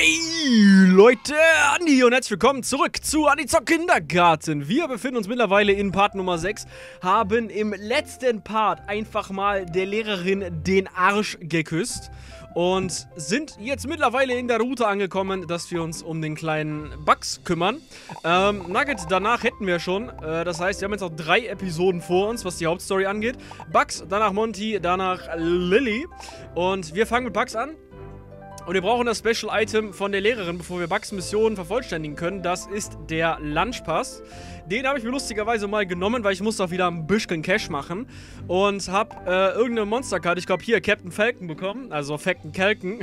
Hey Leute, Andi und herzlich willkommen zurück zu Andi Zock Kindergarten. Wir befinden uns mittlerweile in Part Nummer 6, haben im letzten Part einfach mal der Lehrerin den Arsch geküsst und sind jetzt mittlerweile in der Route angekommen, dass wir uns um den kleinen Bugs kümmern. Nugget, danach hätten wir schon, das heißt, wir haben jetzt noch 3 Episoden vor uns, was die Hauptstory angeht. Bugs, danach Monty, danach Lily und wir fangen mit Bugs an. Und wir brauchen das Special Item von der Lehrerin, bevor wir Bugs Missionen vervollständigen können. Das ist der Lunchpass. Den habe ich mir lustigerweise mal genommen, weil ich musste auch wieder ein bisschen Cash machen. Und habe irgendeine Monsterkarte, ich glaube hier Captain Falcon bekommen. Also Falcon Kelken.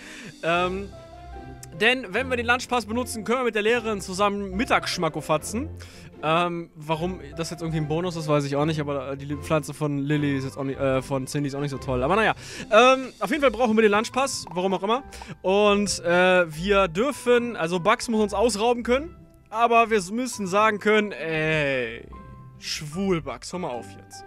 Denn wenn wir den Lunchpass benutzen, können wir mit der Lehrerin zusammen Mittagsschmackofatzen. Warum das jetzt irgendwie ein Bonus ist, weiß ich auch nicht, aber die Pflanze von Lily ist jetzt auch nicht, von Cindy ist auch nicht so toll. Aber naja, auf jeden Fall brauchen wir den Lunchpass, warum auch immer. Und wir dürfen, also Bugs muss uns ausrauben können, aber wir müssen sagen können, ey, schwul Bugs, hör mal auf jetzt.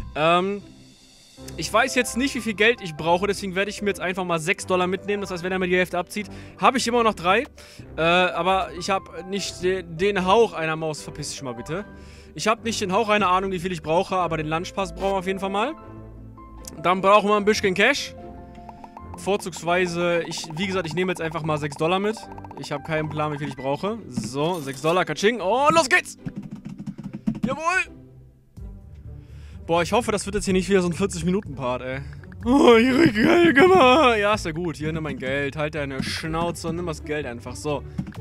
Ich weiß jetzt nicht, wie viel Geld ich brauche, deswegen werde ich mir jetzt einfach mal $6 mitnehmen. Das heißt, wenn er mir die Hälfte abzieht, habe ich immer noch 3. Aber ich habe nicht den Hauch einer Maus. Verpiss dich mal bitte. Ich habe nicht den Hauch einer Ahnung, wie viel ich brauche, aber den Lunchpass brauchen wir auf jeden Fall mal. Dann brauchen wir ein bisschen Cash. Vorzugsweise, wie gesagt, ich nehme jetzt einfach mal $6 mit. Ich habe keinen Plan, wie viel ich brauche. So, $6, Katsching. Und los geht's! Jawohl! Boah, ich hoffe, das wird jetzt hier nicht wieder so ein 40-Minuten-Part, ey. Oh, ich krieg Geld gemacht. Ja, ist ja gut. Hier, nimm mein Geld. Halt deine Schnauze und nimm das Geld einfach. So.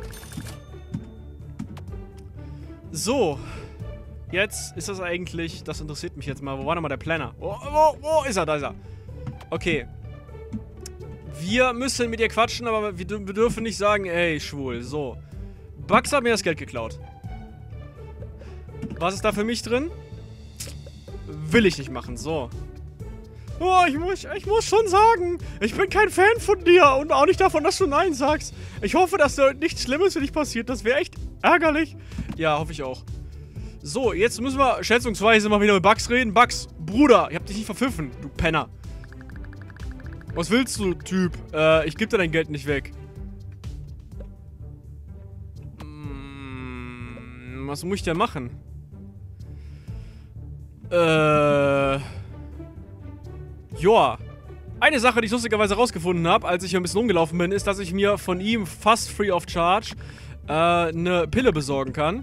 So. Jetzt ist das eigentlich... Das interessiert mich jetzt mal. Wo war denn mal der Planner? Wo ist er? Da ist er. Okay. Wir müssen mit ihr quatschen, aber wir dürfen nicht sagen, ey, schwul. So. Bugs hat mir das Geld geklaut. Was ist da für mich drin? Will ich nicht machen, so. Oh, ich muss schon sagen, ich bin kein Fan von dir und auch nicht davon, dass du Nein sagst. Ich hoffe, dass da nichts Schlimmes für dich passiert. Das wäre echt ärgerlich. Ja, hoffe ich auch. So, jetzt müssen wir schätzungsweise mal wieder mit Bugs reden. Bugs, Bruder, ich hab dich nicht verpfiffen, du Penner. Was willst du, Typ? Ich geb dir dein Geld nicht weg. Was muss ich denn machen? Joa. Eine Sache, die ich lustigerweise rausgefunden habe, als ich hier ein bisschen rumgelaufen bin, ist, dass ich mir von ihm fast free of charge eine Pille besorgen kann.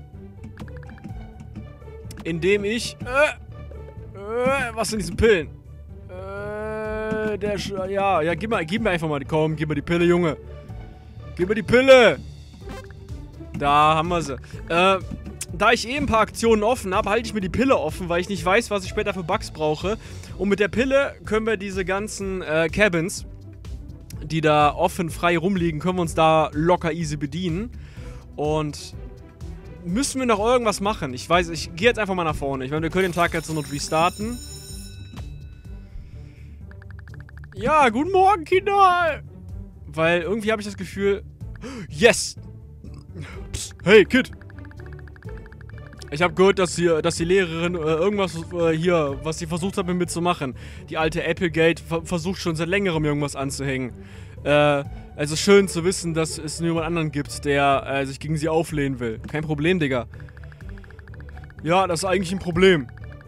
Indem ich, was sind diese Pillen? Ja, gib mir einfach mal, komm, gib mir die Pille, Junge. Gib mir die Pille. Da haben wir sie. Da ich ein paar Aktionen offen habe, halte ich mir die Pille offen, weil ich nicht weiß, was ich später für Bugs brauche. Und mit der Pille können wir diese ganzen Cabins, die da offen, frei rumliegen, können wir uns da locker easy bedienen. Und müssen wir noch irgendwas machen? Ich weiß, ich gehe jetzt einfach mal nach vorne. Ich meine, wir können den Tag jetzt so noch restarten. Ja, guten Morgen, Kinder! Weil irgendwie habe ich das Gefühl... Yes! Psst, hey, Kid! Ich habe gehört, dass die Lehrerin irgendwas hier, was sie versucht hat, mit mir zu machen. Die alte Applegate versucht schon seit längerem irgendwas anzuhängen. Also schön zu wissen, dass es nur jemand anderen gibt, der sich gegen sie auflehnen will. Kein Problem, Digga. Ja, das ist eigentlich ein Problem.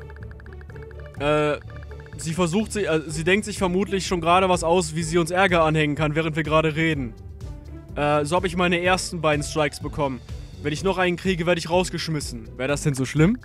Sie denkt sich vermutlich schon gerade was aus, wie sie uns Ärger anhängen kann, während wir gerade reden. So habe ich meine ersten beiden Strikes bekommen. Wenn ich noch einen kriege, werde ich rausgeschmissen. Wäre das denn so schlimm?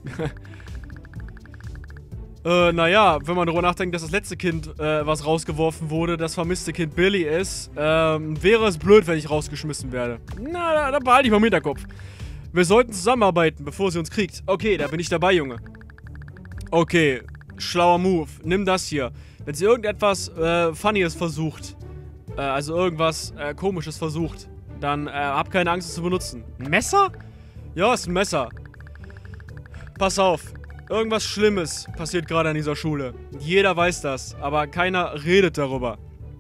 Naja, wenn man darüber nachdenkt, dass das letzte Kind, was rausgeworfen wurde, das vermisste Kind Billy ist, wäre es blöd, wenn ich rausgeschmissen werde. Na, da behalte ich mal im Hinterkopf. Wir sollten zusammenarbeiten, bevor sie uns kriegt. Okay, da bin ich dabei, Junge. Okay, schlauer Move. Nimm das hier. Wenn sie irgendetwas, Funnyes versucht, also irgendwas, Komisches versucht, dann hab keine Angst, es zu benutzen. Ein Messer? Ja, ist ein Messer. Pass auf. Irgendwas Schlimmes passiert gerade an dieser Schule. Jeder weiß das, aber keiner redet darüber.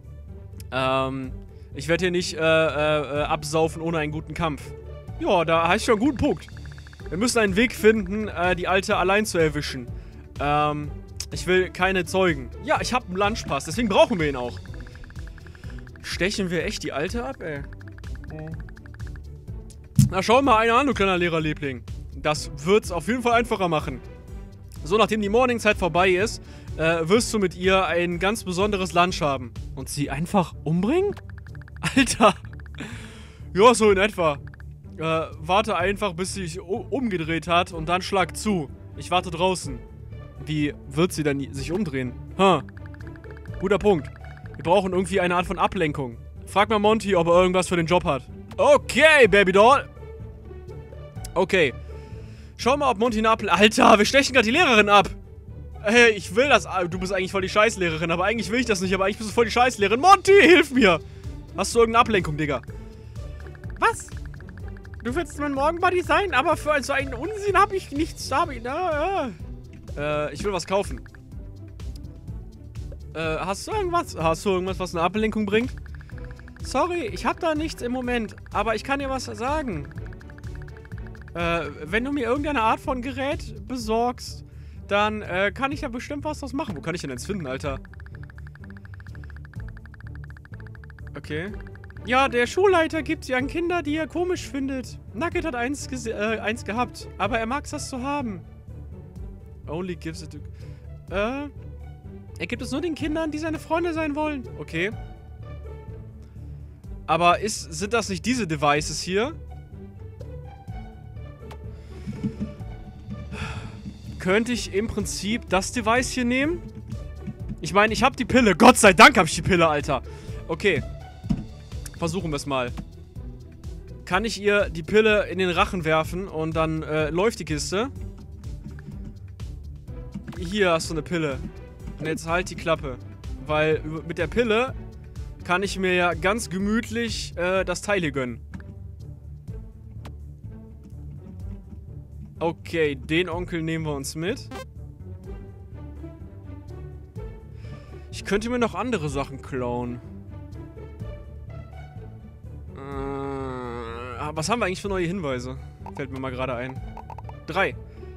Ich werde hier nicht absaufen ohne einen guten Kampf. Ja, da hast du schon einen guten Punkt. Wir müssen einen Weg finden, die Alte allein zu erwischen. Ich will keine Zeugen. Ja, ich habe einen Lunchpass, deswegen brauchen wir ihn auch. Stechen wir echt die Alte ab, ey? Na, schau mal einer an, du kleiner Lehrerliebling. Das wird's auf jeden Fall einfacher machen. So, nachdem die Morningside vorbei ist, wirst du mit ihr ein ganz besonderes Lunch haben. Und sie einfach umbringen? Alter. Ja, so in etwa. Warte einfach, bis sie sich umgedreht hat und dann schlag zu. Ich warte draußen. Wie wird sie denn sich umdrehen? Guter Punkt. Wir brauchen irgendwie eine Art von Ablenkung. Frag mal Monty, ob er irgendwas für den Job hat. Okay, Babydoll. Okay. Schau mal, ob Monty eine Alter, wir stechen gerade die Lehrerin ab. Hey, ich will das. Du bist eigentlich voll die Scheißlehrerin, aber eigentlich will ich das nicht. Aber eigentlich bist du voll die Scheißlehrerin. Monty, hilf mir. Hast du irgendeine Ablenkung, Digga? Was? Du willst mein Morgenbuddy sein, aber für so einen Unsinn habe ich nichts. Ich will was kaufen. Hast du irgendwas? Was eine Ablenkung bringt? Sorry, ich habe da nichts im Moment. Aber ich kann dir was sagen. Wenn du mir irgendeine Art von Gerät besorgst, dann kann ich ja bestimmt was draus machen. Wo kann ich denn jetzt finden, Alter? Okay. Ja, der Schulleiter gibt sie an Kinder, die er komisch findet. Nugget hat eins gehabt, aber er mag das zu haben. Only gives it to... Er gibt es nur den Kindern, die seine Freunde sein wollen. Okay. Aber sind das nicht diese Devices hier? Könnte ich im Prinzip das Device hier nehmen? Ich meine, ich habe die Pille. Gott sei Dank habe ich die Pille, Alter. Okay. Versuchen wir es mal. Kann ich ihr die Pille in den Rachen werfen und dann läuft die Kiste? Hier hast du eine Pille. Und jetzt halt die Klappe. Weil mit der Pille kann ich mir ja ganz gemütlich das Teil hier gönnen. Okay, den Onkel nehmen wir uns mit. Ich könnte mir noch andere Sachen klauen. Was haben wir eigentlich für neue Hinweise? Fällt mir mal gerade ein. 3.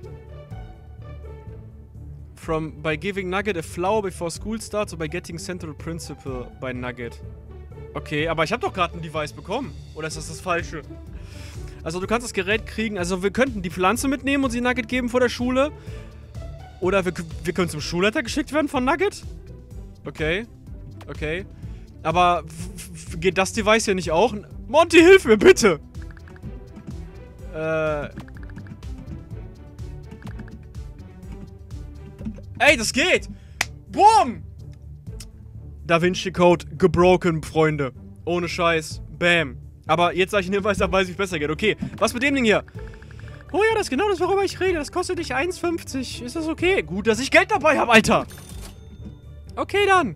By giving Nugget a flower before school starts or by getting central principal by Nugget. Okay, aber ich habe doch gerade ein Device bekommen. Oder ist das Falsche? Also du kannst das Gerät kriegen, also wir könnten die Pflanze mitnehmen und sie Nugget geben vor der Schule. Oder wir können zum Schulleiter geschickt werden von Nugget. Okay. Okay. Aber geht das Device hier nicht auch? Monty, hilf mir bitte! Ey, das geht! Boom! Da Vinci Code gebroken, Freunde. Ohne Scheiß. Bam. Aber jetzt, da ich einen Hinweis habe, weiß ich besser geht. Okay, was mit dem Ding hier? Oh ja, das ist genau das, worüber ich rede. Das kostet dich 1,50. Ist das okay? Gut, dass ich Geld dabei habe, Alter. Okay, dann.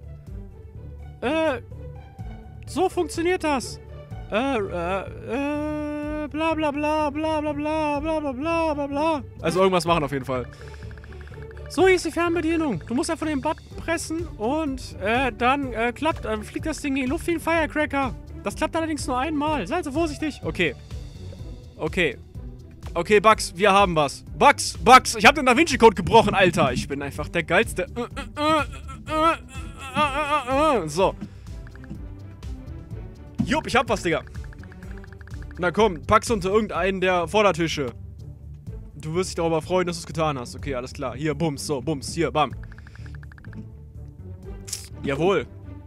So funktioniert das. Bla bla bla bla bla bla bla bla bla bla. Also irgendwas machen auf jeden Fall. So, hier ist die Fernbedienung. Du musst einfach den Button pressen und dann fliegt das Ding in die Luft wie ein Firecracker. Das klappt allerdings nur einmal. Sei also vorsichtig. Okay. Okay. Okay, Bugs, wir haben was. Bugs, ich hab den Da Vinci Code gebrochen, Alter. Ich bin einfach der geilste. So. Jupp, ich hab was, Digga. Na komm, pack's unter irgendeinen der Vordertische. Du wirst dich darüber freuen, dass du es getan hast. Okay, alles klar. Hier, bums, so, bums, hier, bam. Jawohl.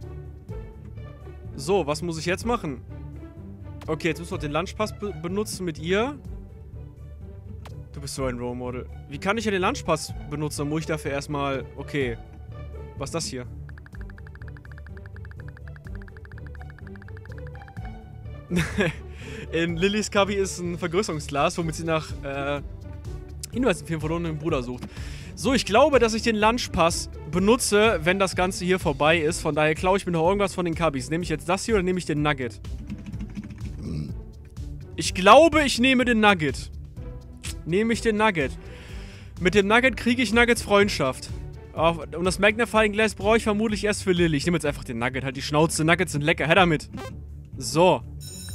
So, was muss ich jetzt machen? Okay, jetzt müssen wir den Lunchpass benutzen mit ihr. Du bist so ein Role Model. Wie kann ich ja den Lunchpass benutzen? Dann muss ich dafür erstmal... Okay. Was ist das hier? In Lillys Cubby ist ein Vergrößerungsglas, womit sie nach Hinweisen für den verlorenen Bruder sucht. So, ich glaube, dass ich den Lunchpass benutze, wenn das Ganze hier vorbei ist. Von daher klaue ich mir noch irgendwas von den Cubbys. Nehme ich jetzt das hier oder nehme ich den Nugget? Ich glaube, ich nehme den Nugget. Nehme ich den Nugget. Mit dem Nugget kriege ich Nuggets Freundschaft. Und das Magnifying Glass brauche ich vermutlich erst für Lilly. Ich nehme jetzt einfach den Nugget. Halt die Schnauze. Nuggets sind lecker. Her damit. So.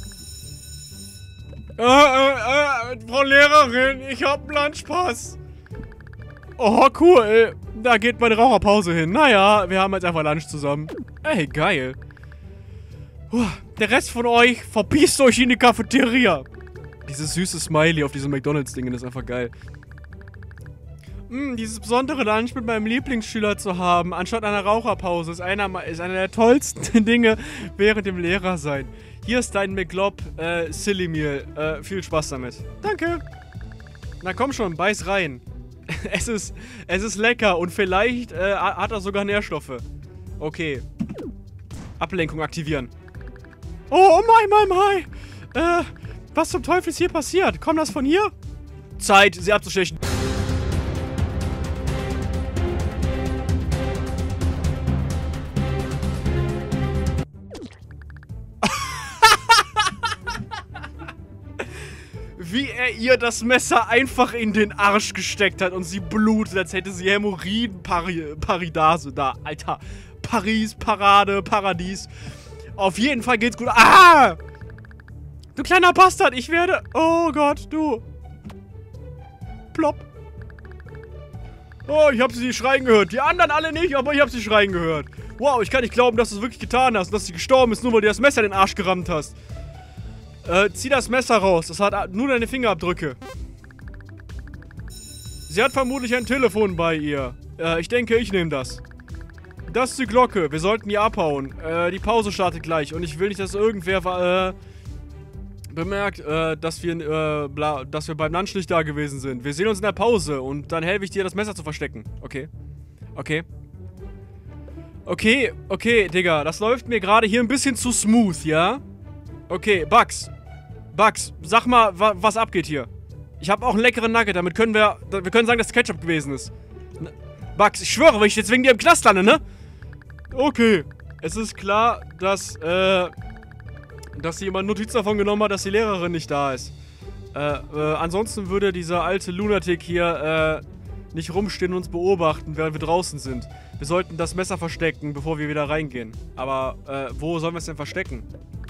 Frau Lehrerin, ich hab einen Lunchpass. Oh, cool. Da geht meine Raucherpause hin. Naja, wir haben jetzt einfach Lunch zusammen. Ey, geil. Der Rest von euch, verpisst euch in die Cafeteria. Dieses süße Smiley auf diesem McDonalds-Ding, das ist einfach geil. Dieses besondere Lunch mit meinem Lieblingsschüler zu haben, anstatt einer Raucherpause, ist einer der tollsten Dinge während dem Lehrersein. Hier ist dein McLob Silly Meal. Viel Spaß damit. Danke. Na komm schon, beiß rein. Es ist lecker und vielleicht hat er sogar Nährstoffe. Okay. Ablenkung aktivieren. Oh my. Was zum Teufel ist hier passiert? Kommt das von hier? Zeit, sie abzustechen. Wie er ihr das Messer einfach in den Arsch gesteckt hat und sie blutet, als hätte sie Hämorrhoiden-Paridase da. Alter, Paris, Parade, Paradies. Auf jeden Fall geht's gut. Ah! Du kleiner Bastard, ich werde... Oh Gott, du. Plopp. Oh, ich hab sie schreien gehört. Die anderen alle nicht, aber ich hab sie schreien gehört. Wow, ich kann nicht glauben, dass du es wirklich getan hast und dass sie gestorben ist, nur weil du das Messer in den Arsch gerammt hast. Zieh das Messer raus. Das hat nur deine Fingerabdrücke. Sie hat vermutlich ein Telefon bei ihr. Ich denke, ich nehme das. Das ist die Glocke. Wir sollten hier abhauen. Die Pause startet gleich. Und ich will nicht, dass irgendwer bemerkt, dass wir beim Lunch nicht da gewesen sind. Wir sehen uns in der Pause. Und dann helfe ich dir, das Messer zu verstecken. Okay. Okay. Okay, Digga. Das läuft mir gerade hier ein bisschen zu smooth, ja? Okay, Bugs, sag mal, was abgeht hier. Ich habe auch einen leckeren Nugget, damit können wir können sagen, dass es Ketchup gewesen ist. Bugs, ich schwöre, wenn ich jetzt wegen dir im Knast lande, ne? Okay. Es ist klar, dass jemand Notiz davon genommen hat, dass die Lehrerin nicht da ist. Ansonsten würde dieser alte Lunatic hier, nicht rumstehen und uns beobachten, während wir draußen sind. Wir sollten das Messer verstecken, bevor wir wieder reingehen. Aber, wo sollen wir es denn verstecken?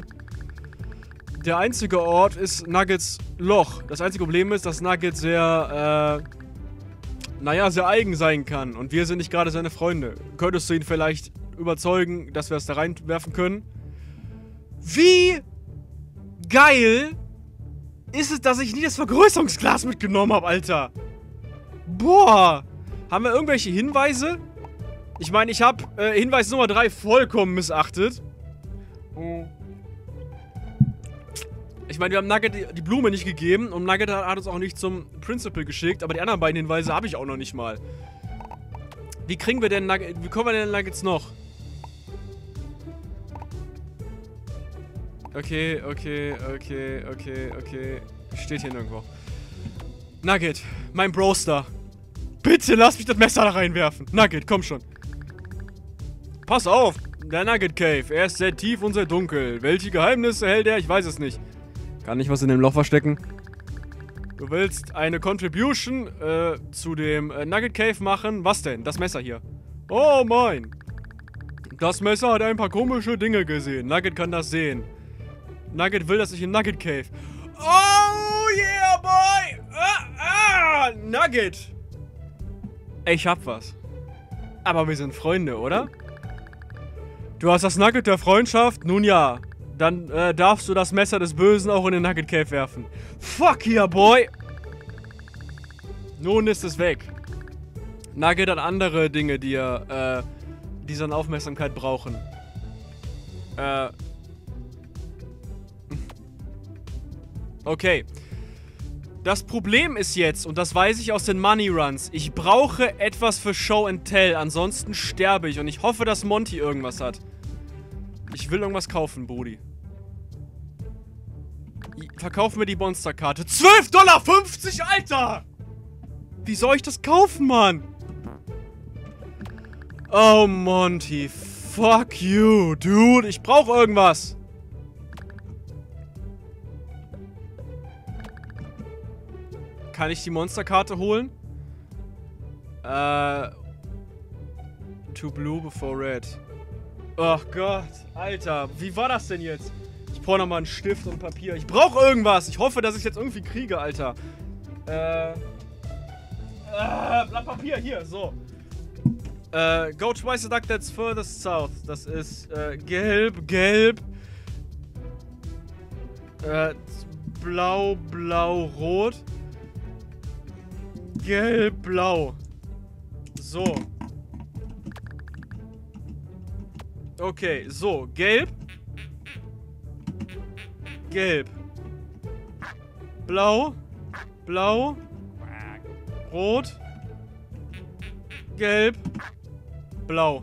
Der einzige Ort ist Nuggets Loch. Das einzige Problem ist, dass Nugget sehr, sehr eigen sein kann. Und wir sind nicht gerade seine Freunde. Könntest du ihn vielleicht überzeugen, dass wir es da reinwerfen können? Wie geil ist es, dass ich nie das Vergrößerungsglas mitgenommen habe, Alter? Boah. Haben wir irgendwelche Hinweise? Ich meine, ich habe Hinweis Nummer 3 vollkommen missachtet. Ich meine, wir haben Nugget die Blume nicht gegeben und Nugget hat uns auch nicht zum Principal geschickt, aber die anderen beiden Hinweise habe ich auch noch nicht mal. Wie kommen wir denn Nuggets noch? Okay. Steht hier nirgendwo. Nugget, mein Broster. Bitte lass mich das Messer da reinwerfen. Nugget, komm schon. Pass auf, der Nugget Cave. Er ist sehr tief und sehr dunkel. Welche Geheimnisse hält er? Ich weiß es nicht. Kann ich was in dem Loch verstecken? Du willst eine Contribution zu dem Nugget Cave machen? Was denn? Das Messer hier. Oh mein. Das Messer hat ein paar komische Dinge gesehen. Nugget kann das sehen. Nugget will, dass ich in Nugget Cave. Oh yeah, boy! Nugget! Ich hab was. Aber wir sind Freunde, oder? Du hast das Nugget der Freundschaft? Nun ja. Dann darfst du das Messer des Bösen auch in den Nugget Cave werfen. Fuck yeah, boy! Nun ist es weg. Nugget hat andere Dinge, die seine Aufmerksamkeit brauchen. Okay. Das Problem ist jetzt, und das weiß ich aus den Money Runs, ich brauche etwas für Show and Tell, ansonsten sterbe ich und ich hoffe, dass Monty irgendwas hat. Ich will irgendwas kaufen, Brudi. Verkauf mir die Monsterkarte. 12,50 $, Alter! Wie soll ich das kaufen, Mann? Oh, Monty. Fuck you, dude. Ich brauche irgendwas. Kann ich die Monsterkarte holen? Too blue before red. Oh Gott, Alter, wie war das denn jetzt? Ich brauche nochmal einen Stift und Papier. Ich brauche irgendwas. Ich hoffe, dass ich es jetzt irgendwie kriege, Alter. Blatt Papier, hier, so. Go twice the duck that's furthest south. Das ist, gelb. Blau, blau, rot. Gelb, blau. So. Okay, so. Gelb. Gelb. Blau. Blau. Rot. Gelb. Blau.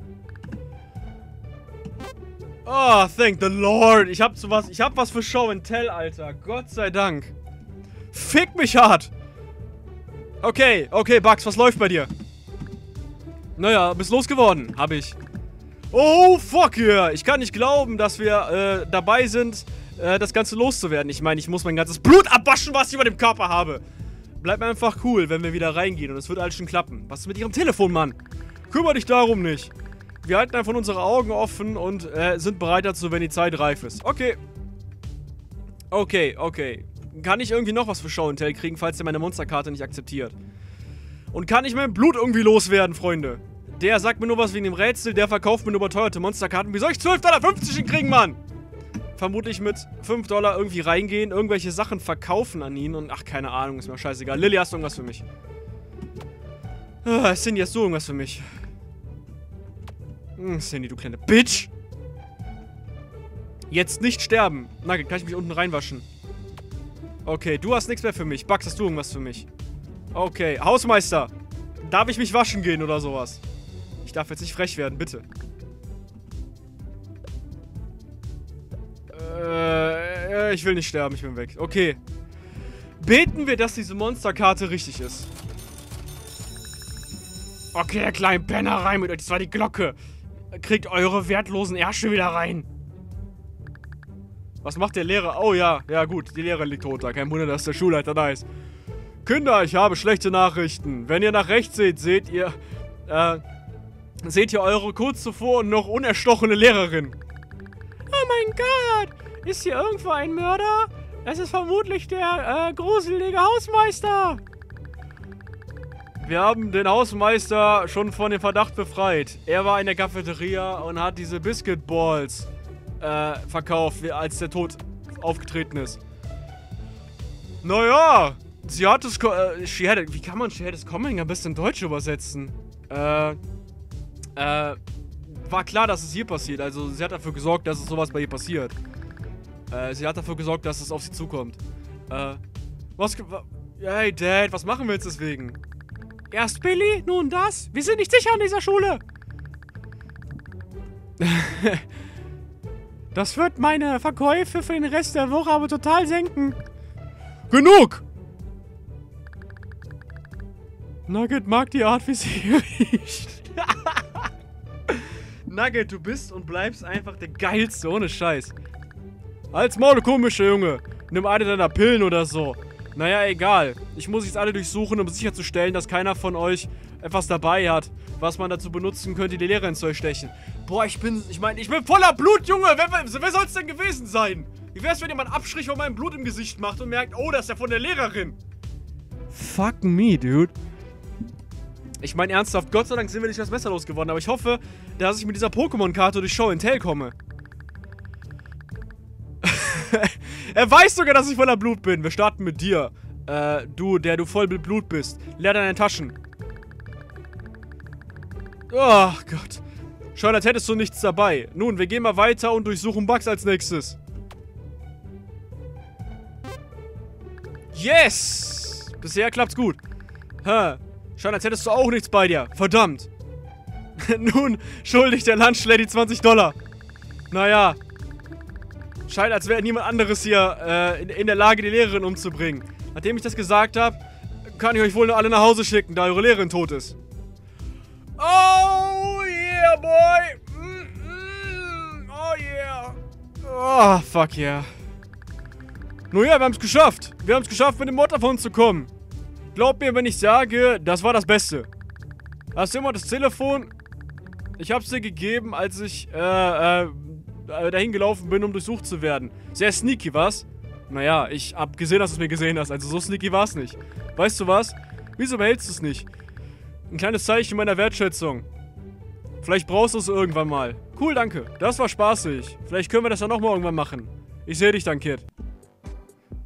Oh, thank the Lord. Ich hab was für Show and Tell, Alter. Gott sei Dank. Fick mich hart. Okay, Bugs, was läuft bei dir? Naja, bist losgeworden. Hab ich. Oh, fuck yeah. Ich kann nicht glauben, dass wir dabei sind, das Ganze loszuwerden. Ich meine, ich muss mein ganzes Blut abwaschen, was ich über dem Körper habe. Bleibt mir einfach cool, wenn wir wieder reingehen und es wird alles schon klappen. Was ist mit ihrem Telefon, Mann? Kümmere dich darum nicht. Wir halten einfach unsere Augen offen und sind bereit dazu, wenn die Zeit reif ist. Okay. Okay. Kann ich irgendwie noch was für Show and Tell kriegen, falls der meine Monsterkarte nicht akzeptiert? Und kann ich mein Blut irgendwie loswerden, Freunde? Der sagt mir nur was wegen dem Rätsel, der verkauft mir nur überteuerte Monsterkarten. Wie soll ich 12,50 $ kriegen, Mann? Vermutlich mit 5 $ irgendwie reingehen, irgendwelche Sachen verkaufen an ihn und ach, keine Ahnung, ist mir scheißegal. Lilly, hast du irgendwas für mich? Cindy, hast du irgendwas für mich? Cindy, du kleine Bitch! Jetzt nicht sterben. Nugget, kann ich mich unten reinwaschen? Okay, du hast nichts mehr für mich. Bugs, hast du irgendwas für mich? Okay, Hausmeister. Darf ich mich waschen gehen oder sowas? Ich darf jetzt nicht frech werden, bitte. Ich will nicht sterben, ich bin weg. Okay. Beten wir, dass diese Monsterkarte richtig ist. Okay, ihr kleinen Penner, rein mit euch. Das war die Glocke. Kriegt eure wertlosen Ärsche wieder rein. Was macht der Lehrer? Oh ja, ja gut, die Lehrerin liegt tot da. Kein Wunder, dass der Schulleiter da ist. Kinder, ich habe schlechte Nachrichten. Wenn ihr nach rechts seht, seht ihr eure kurz zuvor noch unerstochene Lehrerin. Oh mein Gott, ist hier irgendwo ein Mörder? Es ist vermutlich der gruselige Hausmeister. Wir haben den Hausmeister schon von dem Verdacht befreit. Er war in der Cafeteria und hat diese Biscuit Balls verkauft, als der Tod aufgetreten ist. Naja, sie hat es, wie kann man she had it coming am besten in Deutsch übersetzen? War klar, dass es hier passiert. Also, sie hat dafür gesorgt, dass es sowas bei ihr passiert. Sie hat dafür gesorgt, dass es auf sie zukommt. Hey, Dad, was machen wir jetzt deswegen? Erst Billy, nun das. Wir sind nicht sicher an dieser Schule. Das wird meine Verkäufe für den Rest der Woche aber total senken. Genug! Nugget mag die Art, wie sie riecht. Nugget, du bist und bleibst einfach der Geilste, ohne Scheiß. Als Maul, komische Junge. Nimm eine deiner Pillen oder so. Naja, egal. Ich muss jetzt alle durchsuchen, um sicherzustellen, dass keiner von euch etwas dabei hat, was man dazu benutzen könnte, die Lehrerin zu erstechen. Boah, ich bin voller Blut, Junge. Wer soll es denn gewesen sein? Wie wär's, wenn jemand Abstrich von meinem Blut im Gesicht macht und merkt, oh, das ist ja von der Lehrerin. Fuck me, dude. Ich meine ernsthaft, Gott sei Dank sind wir nicht das Messer losgeworden, aber ich hoffe, dass ich mit dieser Pokémon-Karte durch Show and Tell komme. Er weiß sogar, dass ich voller Blut bin. Wir starten mit dir. Du voll mit Blut bist. Leer deine Taschen. Oh Gott. Schon als hättest du nichts dabei. Nun, wir gehen mal weiter und durchsuchen Bugs als nächstes. Yes! Bisher klappt's gut. Schon als hättest du auch nichts bei dir. Verdammt. Nun schuldig der Lunchlady 20 $. Naja. Scheint, als wäre niemand anderes hier in der Lage, die Lehrerin umzubringen. Nachdem ich das gesagt habe, kann ich euch wohl nur alle nach Hause schicken, da eure Lehrerin tot ist. Oh yeah, boy! Oh yeah! Oh, fuck yeah. Nun ja, wir haben es geschafft. Wir haben es geschafft, mit dem Mod davon zu kommen. Glaubt mir, wenn ich sage, das war das Beste. Hast du immer das Telefon? Ich hab's dir gegeben, als ich dahin gelaufen bin, um durchsucht zu werden. Sehr sneaky, was? Naja, ich hab gesehen, dass du es mir gesehen hast. Also so sneaky war's nicht. Weißt du was? Wieso behältst du es nicht? Ein kleines Zeichen meiner Wertschätzung. Vielleicht brauchst du es irgendwann mal. Cool, danke. Das war spaßig. Vielleicht können wir das dann nochmal irgendwann machen. Ich sehe dich dann, Kid.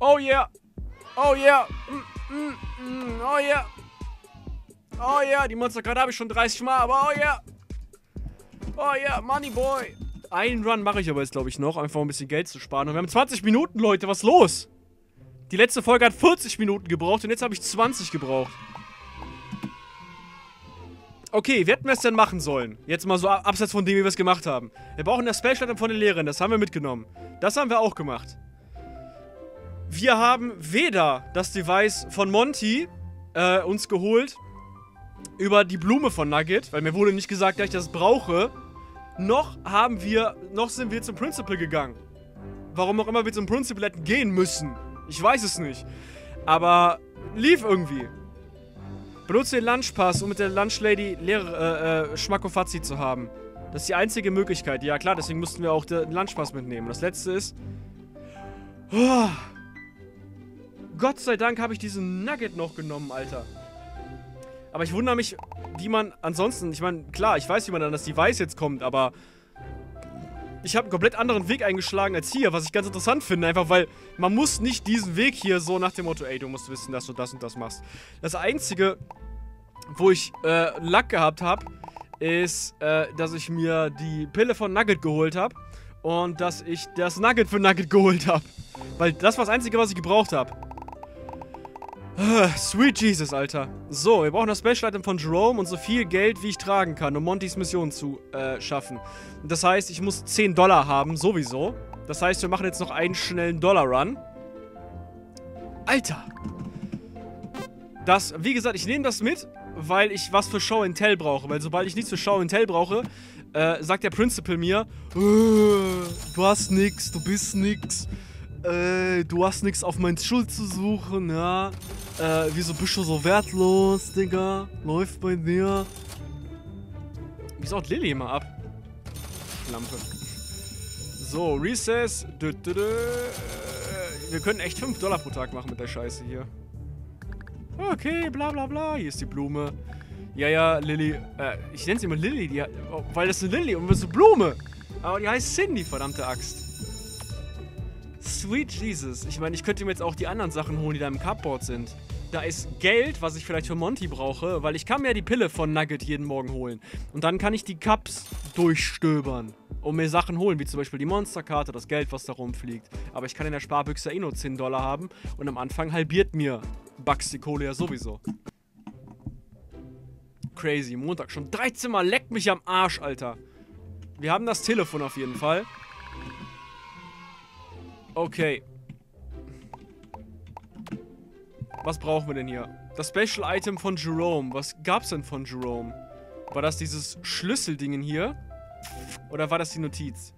Oh yeah. Oh yeah. Oh yeah. Oh yeah. Die Monsterkarte habe ich schon 30 Mal, aber oh yeah. Oh yeah, Money Boy. Einen Run mache ich aber jetzt, glaube ich, noch. Einfach um ein bisschen Geld zu sparen. Und wir haben 20 Minuten, Leute. Was ist los? Die letzte Folge hat 40 Minuten gebraucht und jetzt habe ich 20 gebraucht. Okay, wie hätten wir es denn machen sollen? Jetzt mal so abseits von dem, wie wir es gemacht haben. Wir brauchen das Spellstation von den Lehrern. Das haben wir mitgenommen. Das haben wir auch gemacht. Wir haben weder das Device von Monty uns geholt über die Blume von Nugget, weil mir wurde nicht gesagt, dass ich das brauche. Noch sind wir zum Principal gegangen. Warum auch immer wir zum Principal hätten gehen müssen. Ich weiß es nicht. Aber lief irgendwie. Benutze den Lunchpass, um mit der Lunchlady Schmackofatzi zu haben. Das ist die einzige Möglichkeit. Ja klar, deswegen mussten wir auch den Lunchpass mitnehmen. Das letzte ist... Oh, Gott sei Dank habe ich diesen Nugget noch genommen, Alter. Aber ich wundere mich, wie man ansonsten... Ich meine, klar, ich weiß, wie man an das Device jetzt kommt, aber... Ich habe einen komplett anderen Weg eingeschlagen als hier, was ich ganz interessant finde, einfach weil man muss nicht diesen Weg hier so nach dem Motto, ey, du musst wissen, dass du das und das machst. Das Einzige, wo ich Luck gehabt habe, ist, dass ich mir die Pille von Nugget geholt habe und dass ich das Nugget für Nugget geholt habe. Weil das war das Einzige, was ich gebraucht habe. Sweet Jesus, Alter. So, wir brauchen das Special Item von Jerome und so viel Geld, wie ich tragen kann, um Montys Mission zu schaffen. Das heißt, ich muss 10 Dollar haben, sowieso. Das heißt, wir machen jetzt noch einen schnellen Dollar-Run. Alter. Das, wie gesagt, ich nehme das mit, weil ich was für Show and Tell brauche. Weil sobald ich nichts für Show and Tell brauche, sagt der Principal mir, du hast nix, du bist nix. Du hast nichts auf meine Schuld zu suchen, ja. Wieso bist du so wertlos, Digga? Läuft bei dir. Wie saugt Lilly immer ab? Lampe. So, Recess. Wir können echt 5 Dollar pro Tag machen mit der Scheiße hier. Okay, bla bla bla. Hier ist die Blume. Ja, Lilly. Ich nenne sie immer Lilly, weil das ist eine Lilly und das ist eine Blume. Aber die heißt Cindy, verdammte Axt. Sweet Jesus. Ich meine, ich könnte mir jetzt auch die anderen Sachen holen, die da im Cupboard sind. Da ist Geld, was ich vielleicht für Monty brauche, weil ich kann mir ja die Pille von Nugget jeden Morgen holen. Und dann kann ich die Cups durchstöbern und mir Sachen holen, wie zum Beispiel die Monsterkarte, das Geld, was da rumfliegt. Aber ich kann in der Sparbüchse eh nur 10 Dollar haben und am Anfang halbiert mir Bugs die Kohle ja sowieso. Crazy. Montag schon 13 Mal. Leckt mich am Arsch, Alter. Wir haben das Telefon auf jeden Fall. Okay. Was brauchen wir denn hier? Das Special Item von Jerome. Was gab's denn von Jerome? War das dieses Schlüsseldingen hier? Oder war das die Notiz?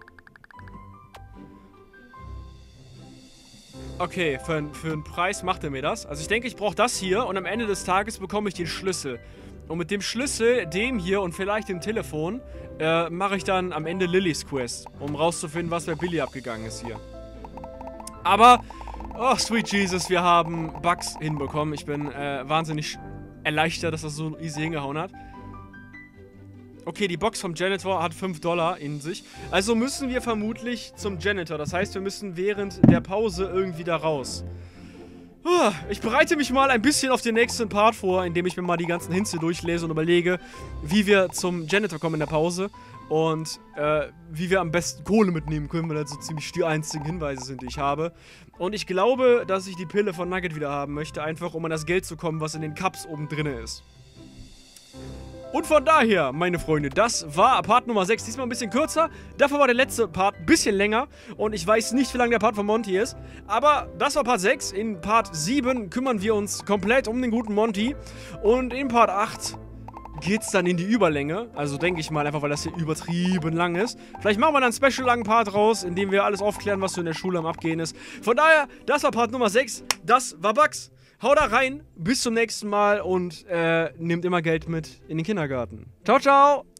Okay, für einen Preis macht er mir das. Also ich denke, ich brauche das hier und am Ende des Tages bekomme ich den Schlüssel. Und mit dem Schlüssel, dem hier und vielleicht dem Telefon, mache ich dann am Ende Lillys Quest, um rauszufinden, was bei Billy abgegangen ist hier. Aber, oh, sweet Jesus, wir haben Bugs hinbekommen. Ich bin wahnsinnig erleichtert, dass das so easy hingehauen hat. Okay, die Box vom Janitor hat 5 Dollar in sich. Also müssen wir vermutlich zum Janitor. Das heißt, wir müssen während der Pause irgendwie da raus. Ich bereite mich mal ein bisschen auf den nächsten Part vor, indem ich mir mal die ganzen Hints hier durchlese und überlege, wie wir zum Janitor kommen in der Pause. Und wie wir am besten Kohle mitnehmen können, weil das so ziemlich die einzigen Hinweise sind, die ich habe. Und ich glaube, dass ich die Pille von Nugget wieder haben möchte, einfach um an das Geld zu kommen, was in den Cups oben drin ist. Und von daher, meine Freunde, das war Part Nummer 6. Diesmal ein bisschen kürzer. Dafür war der letzte Part ein bisschen länger. Und ich weiß nicht, wie lange der Part von Monty ist. Aber das war Part 6. In Part 7 kümmern wir uns komplett um den guten Monty. Und in Part 8 geht's dann in die Überlänge. Also denke ich mal, einfach weil das hier übertrieben lang ist. Vielleicht machen wir dann einen special langen Part raus, in dem wir alles aufklären, was so in der Schule am Abgehen ist. Von daher, das war Part Nummer 6. Das war Bugs. Hau da rein, bis zum nächsten Mal und nehmt immer Geld mit in den Kindergarten. Ciao, ciao!